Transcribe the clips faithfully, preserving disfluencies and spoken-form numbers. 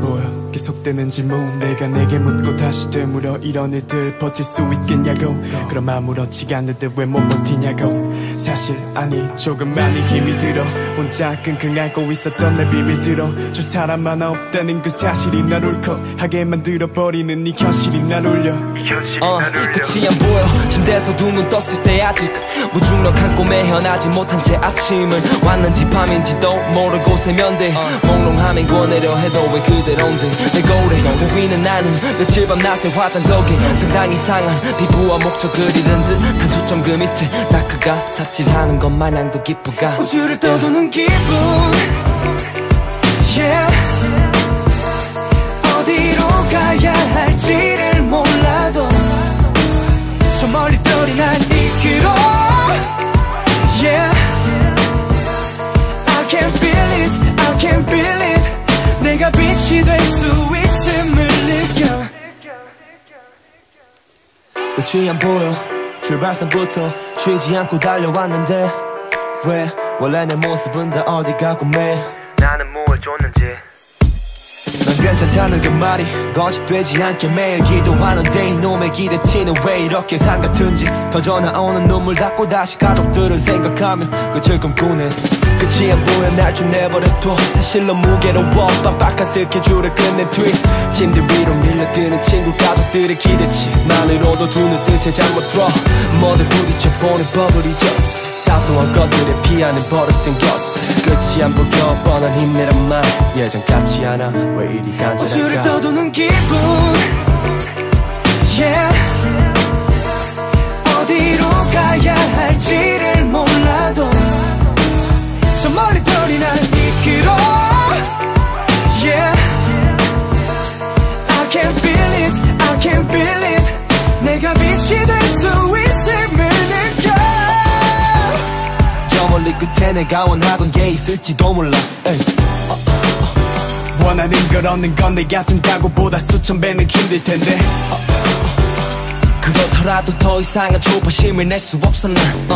보여 계속되는 질문 내가 내게 묻고 다시 되물어 이런 일들 버틸 수 있겠냐고 그럼 아무렇지가 않은데 왜 못 버티냐고 사실 아니 조금 많이 힘이 들어 혼자 끙끙 앓고 있었던 내 비밀 들어줄 사람 하나 없다는 그 사실이 날 울컥하게 만들어버리는 이 현실이 날 울려 어, 끝이 안 보여 침대에서 두 눈 떴을 때 아직 무중력한 꿈에 헤어나지 못한 채 아침은 왔는지 밤인지도 모르고 세면대 몽롱함엔 권하려 해도 왜 그대로인데 내 거울에 보이는 나는 며칠 밤 낮에 화장 덕에 상당히 상한 피부와 목젖을 잃은 듯한 초점 그 밑에 나 그가 삽질하는 것 마냥도 기쁘가 우주를 떠도는 기분 yeah. 어디로 가야 할지를 몰라도 저 멀리 별이 날 이끌어 yeah. I can't feel it, I can't feel it 내가 빛이 될 수 있음을 느껴 끝이 안 보여 출발선부터 쉬지 않고 달려왔는데 왜 원래 내 모습은 다 어디 가고 매 나는 뭘 줬는지 난 괜찮다는 그 말이 거짓되지 않게 매일 기도하는데 이놈의 기대치는 왜 이렇게 산 같은지 터져 나오는 눈물 닦고 다시 가족들을 생각하며 끝을 꿈꾸네 끝이 안 보여 날 좀 내버려둬 사실 너무 무게로워 빡빡한 스케줄을 끝낸 뒤 침대 위로 밀려드는 친구 가족들의 기대치만으로도 두 눈 뜬 채 잠못 들어 뭐든 부딪혀보는 법을 잊었어 사소한 것들에 피하는 버릇 생겼어 끝이 안 보여 뻔한 힘내란 말 예전 같지 않아 왜 이리 간절할까 우주를 떠도는 기분 yeah. 어디로 가야 할지를 몰라도 저 멀리 별이 날 이끌어 yeah. I can't feel it, I can't feel it 내가 빛이 될 수 있음을 느껴 저 멀리 끝에 내가 원하던 게 있을지도 몰라 에이. 원하는 걸 얻는 건 내 같은 각오보다 수천 배는 힘들 텐데 그렇더라도 더 이상의 조바심을 낼 수 없어 난 어.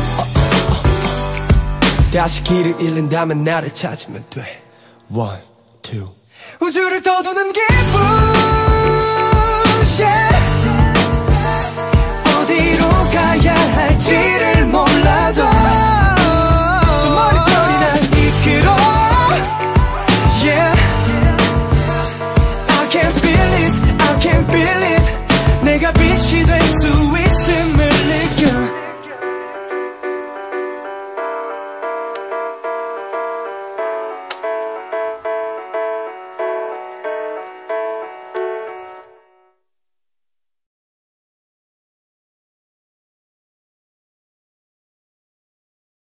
다시 길을 잃는다면 나를 찾으면 돼 One, two 우주를 떠도는 기분 yeah. 어디로 가야 할지를 몰라도